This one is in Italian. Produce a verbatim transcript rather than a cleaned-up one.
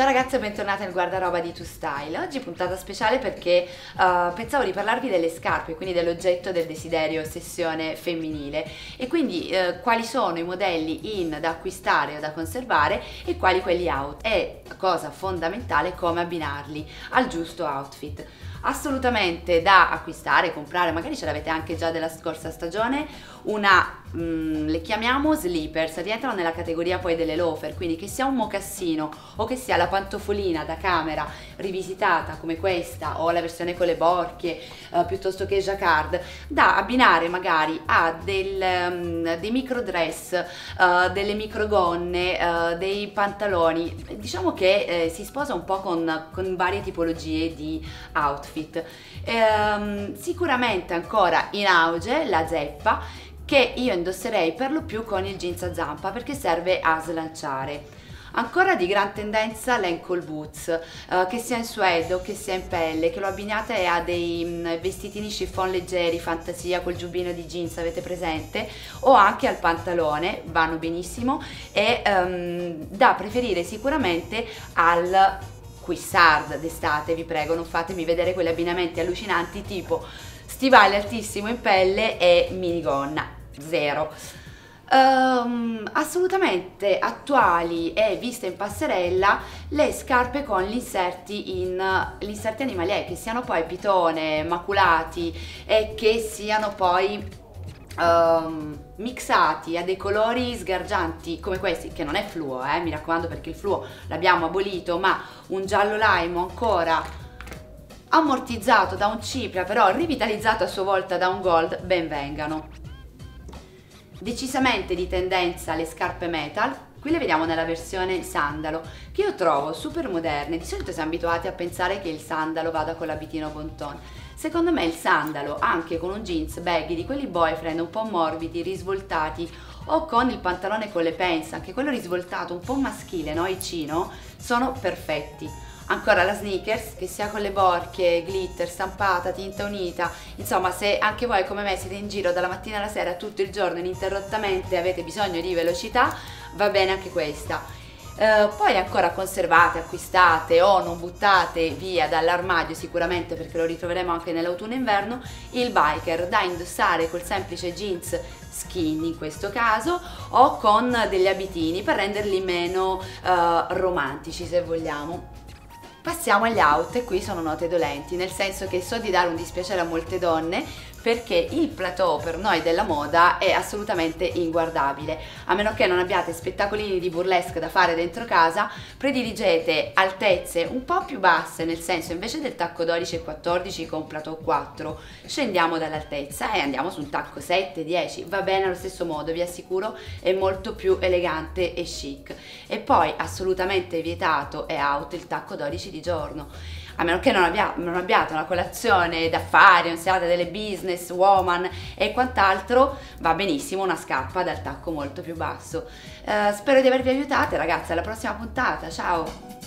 Ciao ragazze, bentornate nel guardaroba di To Style. Oggi puntata speciale perché uh, pensavo di parlarvi delle scarpe, quindi dell'oggetto del desiderio, ossessione femminile, e quindi uh, quali sono i modelli in da acquistare o da conservare e quali quelli out, e cosa fondamentale, come abbinarli al giusto outfit. Assolutamente da acquistare, comprare, magari ce l'avete anche già della scorsa stagione, una, mh, le chiamiamo slippers, rientrano nella categoria poi delle loafer, quindi che sia un mocassino o che sia la pantofolina da camera rivisitata come questa o la versione con le borchie eh, piuttosto che jacquard, da abbinare magari a del, um, dei micro dress, uh, delle micro gonne, uh, dei pantaloni. Diciamo che eh, si sposa un po' con, con varie tipologie di outfit. Ehm, sicuramente ancora in auge la zeppa, che io indosserei per lo più con il jeans a zampa perché serve a slanciare. Ancora di gran tendenza l'ankle boots, eh, che sia in suede o che sia in pelle, che lo abbinate a dei mh, vestitini chiffon leggeri, fantasia, col giubbino di jeans, avete presente, o anche al pantalone, vanno benissimo, e um, da preferire sicuramente al Cuissard d'estate. Vi prego, non fatemi vedere quegli abbinamenti allucinanti tipo stivale altissimo in pelle e minigonna, zero. Um, assolutamente attuali e viste in passerella le scarpe con gli inserti in gli inserti animalieri, che siano poi pitone, maculati e che siano poi um, mixati a dei colori sgargianti come questi, che non è fluo, eh, mi raccomando, perché il fluo l'abbiamo abolito, ma un giallo lime ancora ammortizzato da un cipria, però rivitalizzato a sua volta da un gold, ben vengano. Decisamente di tendenza le scarpe metal, qui le vediamo nella versione sandalo, che io trovo super moderne. Di solito siamo abituati a pensare che il sandalo vada con l'abitino bon ton. Secondo me il sandalo, anche con un jeans baggy di quelli boyfriend un po' morbidi, risvoltati, o con il pantalone con le pants, anche quello risvoltato, un po' maschile, no? I chino, sono perfetti. Ancora la sneakers, che sia con le borchie, glitter, stampata, tinta unita, insomma, se anche voi come me siete in giro dalla mattina alla sera tutto il giorno ininterrottamente e avete bisogno di velocità, va bene anche questa. Uh, poi ancora conservate, acquistate o non buttate via dall'armadio sicuramente, perché lo ritroveremo anche nell'autunno e inverno, il biker da indossare col semplice jeans skinny in questo caso, o con degli abitini per renderli meno uh, romantici, se vogliamo. Passiamo agli out, e qui sono note dolenti, nel senso che so di dare un dispiacere a molte donne, perché il plateau per noi della moda è assolutamente inguardabile. A meno che non abbiate spettacolini di burlesque da fare dentro casa, prediligete altezze un po' più basse, nel senso, invece del tacco dodici e quattordici con plateau quattro, scendiamo dall'altezza e andiamo su un tacco sette dieci, va bene allo stesso modo, vi assicuro, è molto più elegante e chic. E poi assolutamente vietato e out il tacco dodici di giorno, a meno che non, abbia, non abbiate una colazione d'affari, un serata delle business woman e quant'altro, va benissimo una scarpa dal tacco molto più basso. Uh, spero di avervi aiutate ragazze, alla prossima puntata, ciao!